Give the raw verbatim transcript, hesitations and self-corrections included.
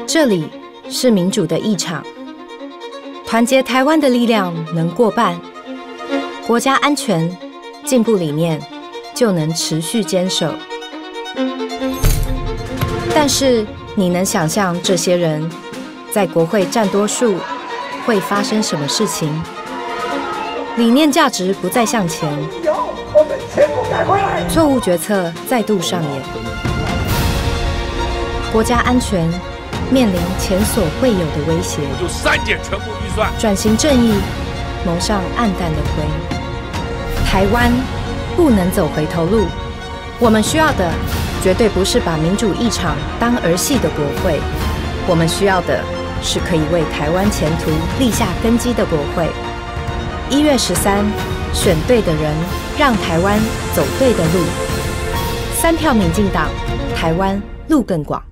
这里是民主的议场，团结台湾的力量能过半，国家安全、进步理念就能持续坚守。但是，你能想象这些人在国会占多数会发生什么事情？理念价值不再向前，错误决策再度上演，国家安全面临前所未有的威胁。 我就删减全部预算， 转型正义蒙上暗淡的灰。台湾不能走回头路，我们需要的绝对不是把民主议场当儿戏的国会，我们需要的是可以为台湾前途立下根基的国会。一月十三，选对的人，让台湾走对的路。三票民进党，台湾路更广。